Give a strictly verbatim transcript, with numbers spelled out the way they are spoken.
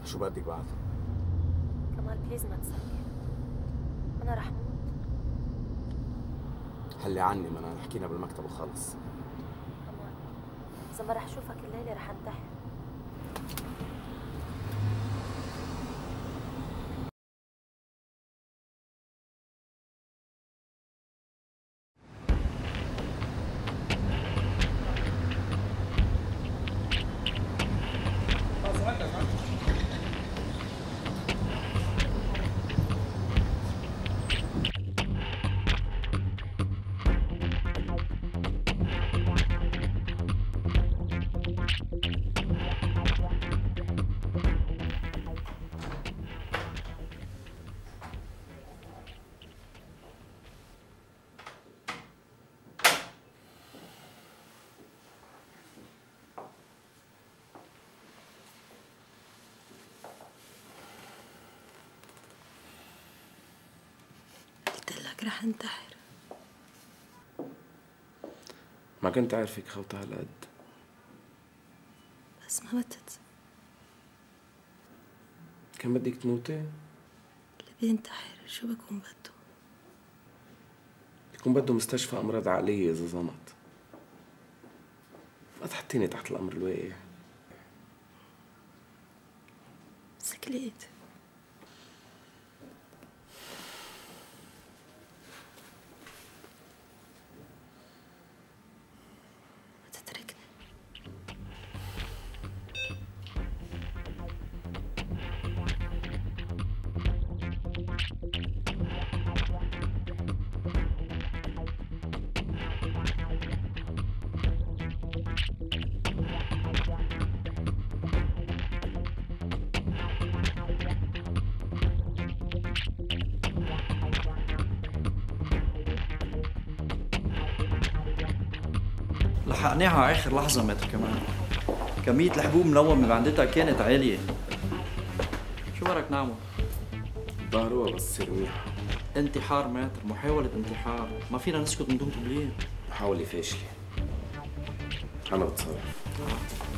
شو بدك بعد؟ كمال بليز ما تسكر، أنا رح موت. حلي عني، ما أنا حكينا بالمكتب وخلص. كمال إذا ما رح شوفك الليلة رح انتحر. رح انتحر. ما كنت عارفك خوطة هالقد. بس ما متت. كان بدك تموتي؟ اللي بينتحر شو بكون بده؟ بيكون بده مستشفى أمراض عقلية إذا زمط. ما تحطيني تحت الأمر الواقع. سكليت. لحقناها على اخر لحظة متر كمان. كمية الحبوب ملومة بعندتها كانت عالية. شو بدك نعمل؟ ضهروها بس تصير منيحة. انتحار متر، محاولة انتحار، ما فينا نسكت من دون تبليغ. محاولة فاشلة. أنا بتصرف.